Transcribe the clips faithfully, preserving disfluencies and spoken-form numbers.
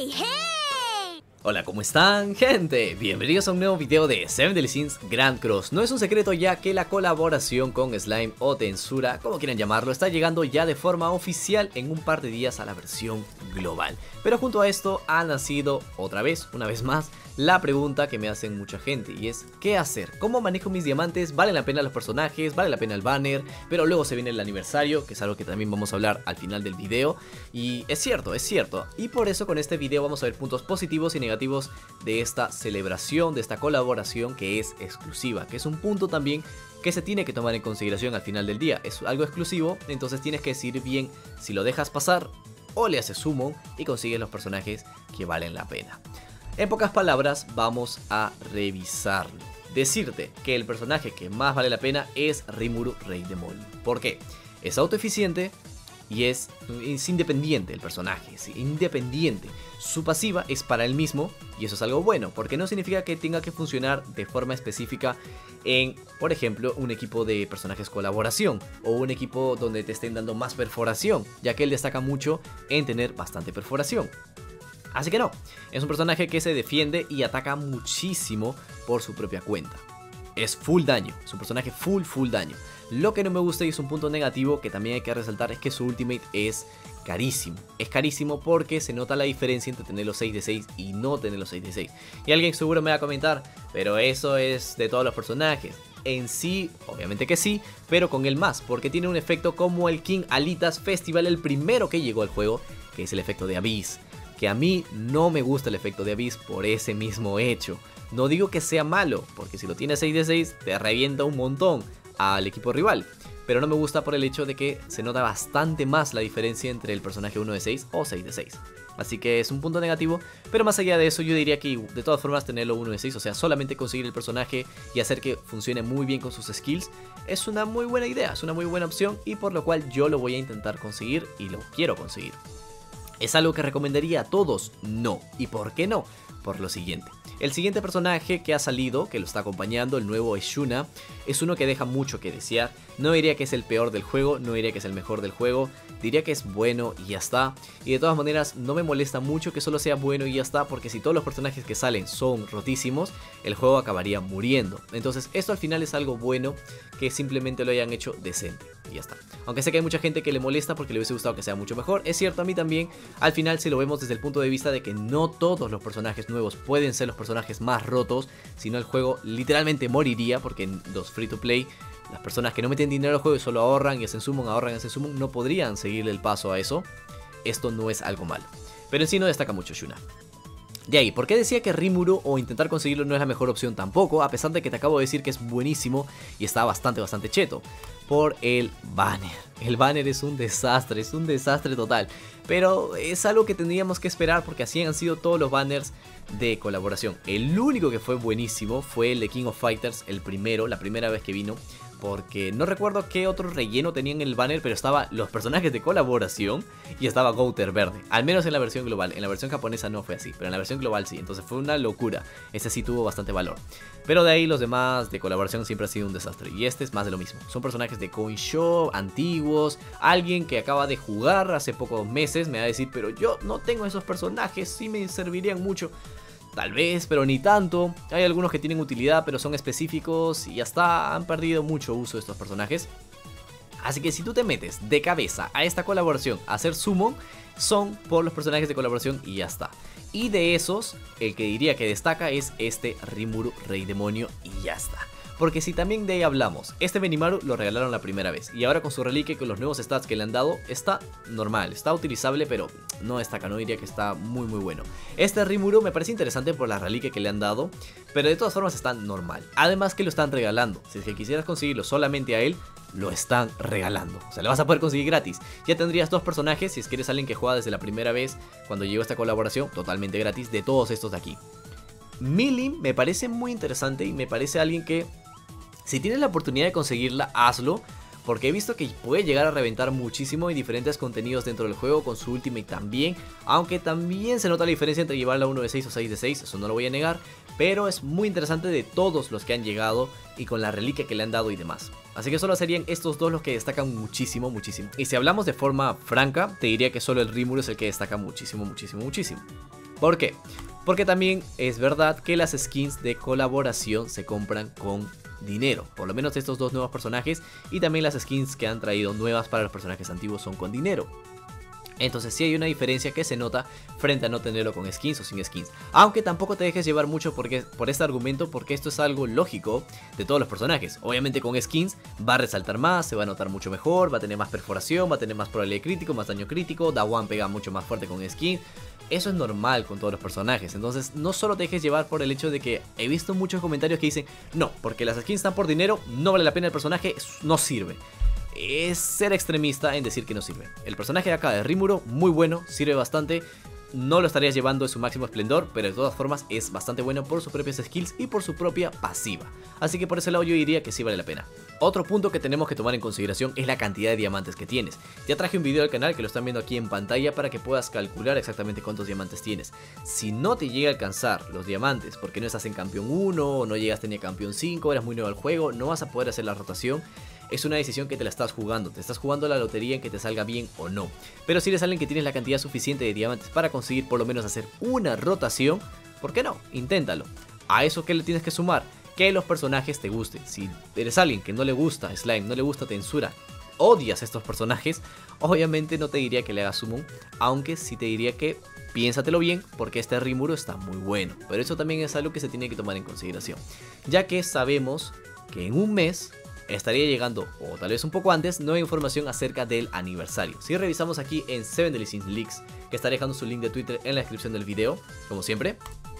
¡Hey, hey! Hola, ¿cómo están, gente? Bienvenidos a un nuevo video de Seven Deadly Sins Grand Cross. No es un secreto ya que la colaboración con Slime o Tensura, como quieran llamarlo, está llegando ya de forma oficial en un par de días a la versión global. Pero junto a esto ha nacido otra vez, una vez más, la pregunta que me hacen mucha gente, y es ¿qué hacer? ¿Cómo manejo mis diamantes? ¿Valen la pena los personajes? ¿Vale la pena el banner? Pero luego se viene el aniversario, que es algo que también vamos a hablar al final del video. Y es cierto, es cierto. Y por eso con este video vamos a ver puntos positivos y negativos de esta celebración, de esta colaboración que es exclusiva, que es un punto también que se tiene que tomar en consideración al final del día. Es algo exclusivo, entonces tienes que decidir bien si lo dejas pasar o le haces summon y consigues los personajes que valen la pena. En pocas palabras, vamos a revisarlo. Decirte que el personaje que más vale la pena es Rimuru, Rey Demonio. ¿Por qué? Es autoeficiente y es, es independiente el personaje, es independiente. Su pasiva es para él mismo y eso es algo bueno, porque no significa que tenga que funcionar de forma específica en, por ejemplo, un equipo de personajes colaboración o un equipo donde te estén dando más perforación, ya que él destaca mucho en tener bastante perforación. Así que no, es un personaje que se defiende y ataca muchísimo por su propia cuenta. Es full daño, es un personaje full full daño. Lo que no me gusta y es un punto negativo que también hay que resaltar es que su ultimate es carísimo. Es carísimo porque se nota la diferencia entre tener los seis de seis y no tener los seis de seis. Y alguien seguro me va a comentar, pero eso es de todos los personajes. En sí, obviamente que sí, pero con el más, porque tiene un efecto como el King Alitas Festival, el primero que llegó al juego, que es el efecto de Abyss. Que a mí no me gusta el efecto de Abyss por ese mismo hecho. No digo que sea malo, porque si lo tienes seis de seis te revienta un montón al equipo rival. Pero no me gusta por el hecho de que se nota bastante más la diferencia entre el personaje uno de seis o seis de seis. Así que es un punto negativo, pero más allá de eso yo diría que de todas formas tenerlo uno de seis, o sea, solamente conseguir el personaje y hacer que funcione muy bien con sus skills, es una muy buena idea, es una muy buena opción y por lo cual yo lo voy a intentar conseguir y lo quiero conseguir. ¿Es algo que recomendaría a todos? No. ¿Y por qué no? Por lo siguiente. El siguiente personaje que ha salido, que lo está acompañando, el nuevo Eshuna, es uno que deja mucho que desear. No diría que es el peor del juego, no diría que es el mejor del juego, diría que es bueno y ya está. Y de todas maneras no me molesta mucho que solo sea bueno y ya está, porque si todos los personajes que salen son rotísimos, el juego acabaría muriendo. Entonces esto al final es algo bueno, que simplemente lo hayan hecho decente y ya está. Aunque sé que hay mucha gente que le molesta porque le hubiese gustado que sea mucho mejor, es cierto, a mí también. Al final si lo vemos desde el punto de vista de que no todos los personajes nuevos pueden ser los personajes más rotos, sino el juego literalmente moriría, porque en los free to play las personas que no meten dinero al juego y solo ahorran y hacen summon, ahorran y hacen summon, no podrían seguirle el paso a eso. Esto no es algo malo, pero en sí no destaca mucho Eshuna. De ahí, ¿por qué decía que Rimuru o intentar conseguirlo no es la mejor opción tampoco? A pesar de que te acabo de decir que es buenísimo y está bastante bastante cheto. Por el banner. El banner es un desastre, es un desastre total. Pero es algo que tendríamos que esperar porque así han sido todos los banners de colaboración. El único que fue buenísimo fue el de King of Fighters, el primero, la primera vez que vino. Porque no recuerdo qué otro relleno tenían en el banner, pero estaba los personajes de colaboración y estaba Gouter verde. Al menos en la versión global, en la versión japonesa no fue así, pero en la versión global sí, entonces fue una locura. Este sí tuvo bastante valor. Pero de ahí los demás de colaboración siempre ha sido un desastre. Y este es más de lo mismo. Son personajes de Coin Shop, antiguos. Alguien que acaba de jugar hace pocos meses me va a decir, pero yo no tengo esos personajes, sí me servirían mucho. Tal vez, pero ni tanto. Hay algunos que tienen utilidad, pero son específicos y ya está, han perdido mucho uso estos personajes. Así que si tú te metes de cabeza a esta colaboración a hacer summon, son por los personajes de colaboración y ya está. Y de esos, el que diría que destaca es este Rimuru, Rey Demonio y ya está. Porque si también de ahí hablamos, este Benimaru lo regalaron la primera vez y ahora con su reliquia y con los nuevos stats que le han dado, está normal, está utilizable, pero no destaca, no diría que está muy muy bueno. Este Rimuru me parece interesante por la reliquia que le han dado, pero de todas formas está normal. Además que lo están regalando, si es que quisieras conseguirlo solamente a él, lo están regalando, o sea, lo vas a poder conseguir gratis. Ya tendrías dos personajes, si es que eres alguien que juega desde la primera vez cuando llegó esta colaboración, totalmente gratis, de todos estos de aquí. Millim me parece muy interesante y me parece alguien que, si tienes la oportunidad de conseguirla, hazlo. Porque he visto que puede llegar a reventar muchísimo en diferentes contenidos dentro del juego, con su ultimate también. Aunque también se nota la diferencia entre llevarla uno de seis o seis de seis, eso no lo voy a negar. Pero es muy interesante de todos los que han llegado y con la reliquia que le han dado y demás. Así que solo serían estos dos los que destacan muchísimo, muchísimo. Y si hablamos de forma franca, te diría que solo el Rimuru es el que destaca muchísimo, muchísimo, muchísimo. ¿Por qué? Porque también es verdad que las skins de colaboración se compran con dinero, por lo menos estos dos nuevos personajes, y también las skins que han traído nuevas para los personajes antiguos son con dinero. Entonces sí hay una diferencia que se nota frente a no tenerlo con skins o sin skins. Aunque tampoco te dejes llevar mucho porque, por este argumento, porque esto es algo lógico de todos los personajes. Obviamente con skins va a resaltar más, se va a notar mucho mejor, va a tener más perforación, va a tener más probabilidad crítico, más daño crítico, Da One pega mucho más fuerte con skin. Eso es normal con todos los personajes. Entonces no solo te dejes llevar por el hecho de que he visto muchos comentarios que dicen no, porque las skins están por dinero, no vale la pena el personaje, no sirve. Es ser extremista en decir que no sirve. El personaje de acá de Rimuru, muy bueno, sirve bastante. No lo estarías llevando en su máximo esplendor, pero de todas formas es bastante bueno por sus propias skills y por su propia pasiva. Así que por ese lado yo diría que sí vale la pena. Otro punto que tenemos que tomar en consideración es la cantidad de diamantes que tienes. Ya traje un video al canal que lo están viendo aquí en pantalla para que puedas calcular exactamente cuántos diamantes tienes. Si no te llega a alcanzar los diamantes porque no estás en campeón uno o no llegaste ni a campeón cinco, eres muy nuevo al juego, no vas a poder hacer la rotación. Es una decisión que te la estás jugando, te estás jugando la lotería en que te salga bien o no. Pero si eres alguien que tienes la cantidad suficiente de diamantes para conseguir por lo menos hacer una rotación, ¿por qué no? Inténtalo. A eso, ¿qué le tienes que sumar? Que los personajes te gusten. Si eres alguien que no le gusta Slime, no le gusta Tensura, odias estos personajes, obviamente no te diría que le hagas summon, aunque sí te diría que piénsatelo bien porque este Rimuru está muy bueno. Pero eso también es algo que se tiene que tomar en consideración, ya que sabemos que en un mes estaría llegando, o tal vez un poco antes, nueva información acerca del aniversario. Si revisamos aquí en seven Deadly Sins Leaks, que estaré dejando su link de Twitter en la descripción del video, como siempre,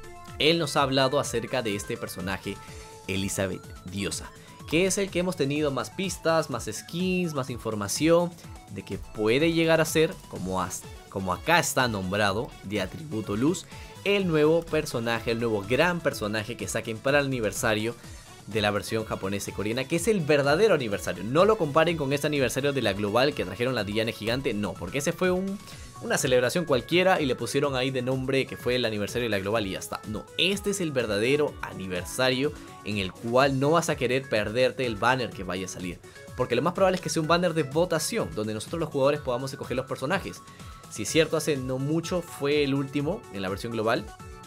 él nos ha hablado acerca de este personaje, Elizabeth Diosa, que es el que hemos tenido más pistas, más skins, más información de que puede llegar a ser, como, as, como acá está nombrado, de atributo luz, el nuevo personaje, el nuevo gran personaje que saquen para el aniversario de la versión japonesa y coreana, que es el verdadero aniversario. No lo comparen con este aniversario de la global que trajeron la Diana gigante, no, porque ese fue un, una celebración cualquiera y le pusieron ahí de nombre que fue el aniversario de la global y ya está. No, este es el verdadero aniversario en el cual no vas a querer perderte el banner que vaya a salir, porque lo más probable es que sea un banner de votación, donde nosotros los jugadores podamos escoger los personajes. Si es cierto, hace no mucho fue el último en la versión global.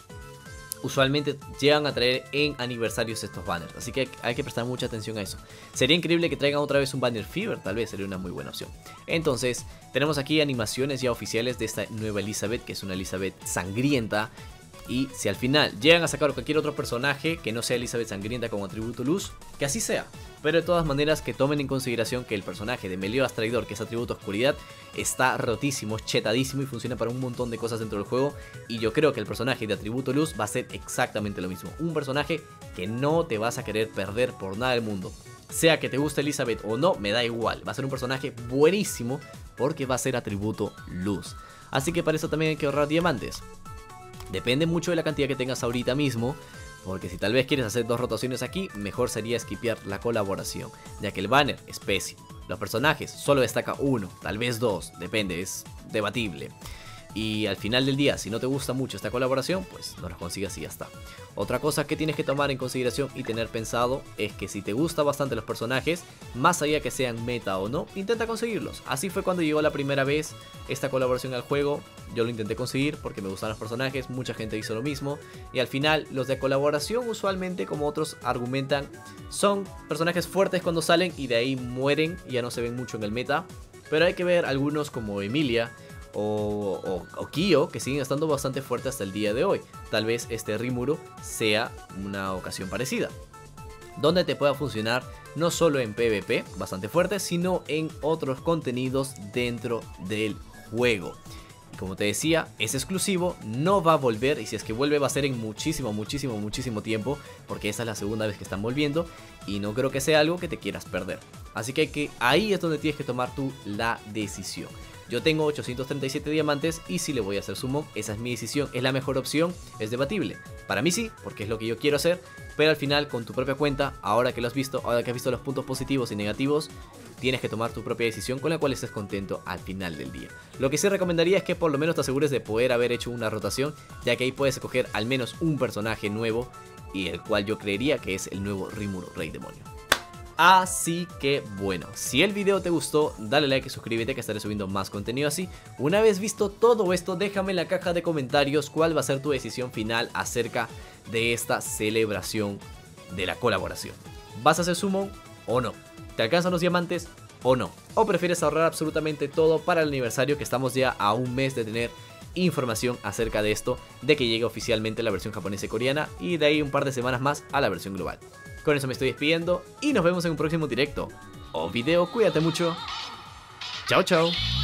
Usualmente llegan a traer en aniversarios estos banners, así que hay que prestar mucha atención a eso. Sería increíble que traigan otra vez un banner Fever, tal vez sería una muy buena opción. Entonces tenemos aquí animaciones ya oficiales de esta nueva Elizabeth, que es una Elizabeth sangrienta. Y si al final llegan a sacar cualquier otro personaje que no sea Elizabeth sangrienta como atributo luz, que así sea. Pero de todas maneras que tomen en consideración que el personaje de Meliodas Traidor, que es atributo oscuridad, está rotísimo, chetadísimo y funciona para un montón de cosas dentro del juego. Y yo creo que el personaje de atributo luz va a ser exactamente lo mismo. Un personaje que no te vas a querer perder por nada del mundo. Sea que te guste Elizabeth o no, me da igual. Va a ser un personaje buenísimo porque va a ser atributo luz. Así que para eso también hay que ahorrar diamantes. Depende mucho de la cantidad que tengas ahorita mismo, porque si tal vez quieres hacer dos rotaciones aquí, mejor sería skipear la colaboración, ya que el banner es pésimo. Los personajes solo destaca uno, tal vez dos, depende, es debatible. Y al final del día, si no te gusta mucho esta colaboración, pues no la consigas y ya está. Otra cosa que tienes que tomar en consideración y tener pensado es que si te gustan bastante los personajes, más allá que sean meta o no, intenta conseguirlos. Así fue cuando llegó la primera vez esta colaboración al juego. Yo lo intenté conseguir porque me gustan los personajes, mucha gente hizo lo mismo. Y al final, los de colaboración usualmente, como otros argumentan, son personajes fuertes cuando salen y de ahí mueren y ya no se ven mucho en el meta. Pero hay que ver algunos como Emilia O, o, o Kyo, que siguen estando bastante fuertes hasta el día de hoy. Tal vez este Rimuru sea una ocasión parecida, donde te pueda funcionar no solo en PvP bastante fuerte, sino en otros contenidos dentro del juego. Y como te decía, es exclusivo, no va a volver, y si es que vuelve va a ser en muchísimo, muchísimo, muchísimo tiempo, porque esta es la segunda vez que están volviendo y no creo que sea algo que te quieras perder. Así que, hay que ahí es donde tienes que tomar tú la decisión. Yo tengo ochocientos treinta y siete diamantes y si le voy a hacer summon, esa es mi decisión. ¿Es la mejor opción? Es debatible. Para mí sí, porque es lo que yo quiero hacer, pero al final con tu propia cuenta, ahora que lo has visto, ahora que has visto los puntos positivos y negativos, tienes que tomar tu propia decisión con la cual estés contento al final del día. Lo que sí recomendaría es que por lo menos te asegures de poder haber hecho una rotación, ya que ahí puedes escoger al menos un personaje nuevo y el cual yo creería que es el nuevo Rimuru Rey Demonio. Así que bueno, si el video te gustó, dale like y suscríbete que estaré subiendo más contenido así. Una vez visto todo esto, déjame en la caja de comentarios cuál va a ser tu decisión final acerca de esta celebración de la colaboración. ¿Vas a hacer summon o no? ¿Te alcanzan los diamantes o no? ¿O prefieres ahorrar absolutamente todo para el aniversario, que estamos ya a un mes de tener información acerca de esto, de que llegue oficialmente la versión japonesa y coreana, y de ahí un par de semanas más a la versión global? Con eso me estoy despidiendo y nos vemos en un próximo directo o video. Cuídate mucho. Chao, chao.